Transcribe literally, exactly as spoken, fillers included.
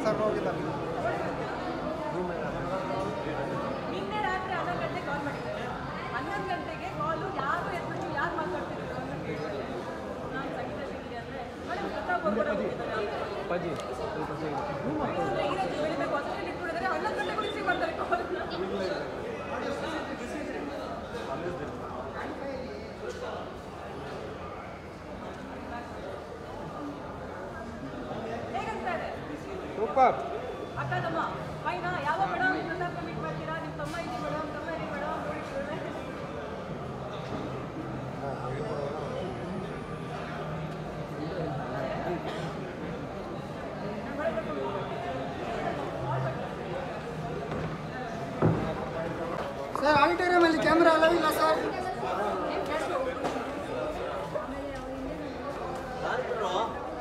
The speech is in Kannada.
ಸರ್ ಹೋಗಿಲ್ಲ ನಿನ್ನೆ ರಾತ್ರಿ ಹನ್ನೊಂದು ಗಂಟೆಗೆ ಕಾಲ್ ಮಾಡಿದ್ದಾರೆ. ಹನ್ನೊಂದು ಗಂಟೆಗೆ ಕಾಲು ಯಾರು ಎದ್ಬಿಟ್ಟು ಯಾರು ಮಾತಾಡ್ತಿದ್ರು ಅಂತ ಕೇಳಿದ್ರೆ ನಾನು ಸಂಗೀತ ಸಿಗಲಿ ಅಂದರೆ ಮೇಡಮ್ ಪ್ರತಾಪ್ ಅವರು ಕೂಡ ಹೋಗಿದ್ದಾರೆ ಈರೋದು ಬೆಳಿಬೇಕು ಹೊಸಲ್ಲಿ ಇಟ್ಬಿಡಿದ್ರೆ ಹನ್ನೊಂದು ಗಂಟೆ ರಿಸೀವ್ ಮಾಡ್ತಾರೆ ಕಾಲ್ನ. ಹೇಗಂತಾರೆ ಸೂಪರ್ ಅಕ್ಕ ತಮ್ಮ ಫೈನಾ ಯಾವ ಮೇಡಮ್ ಪ್ರತಾಪ್ ಮೀಟ್ ಮಾಡ್ತೀರಾ ನಿಮ್ಮ ತಮ್ಮ ಇದೆ ಮೇಡಮ್ ತಮ್ಮ ಇದೆ ಮೇಡಮ್ ನೋಡಿದ್ರೆ ಸರ್ ಆಡಿಟೋರಿಯಂ ಅಲ್ಲಿ ಕ್ಯಾಮೆರಾ ಅಲೋ ಇಲ್ಲ ಸರ್. ಏನು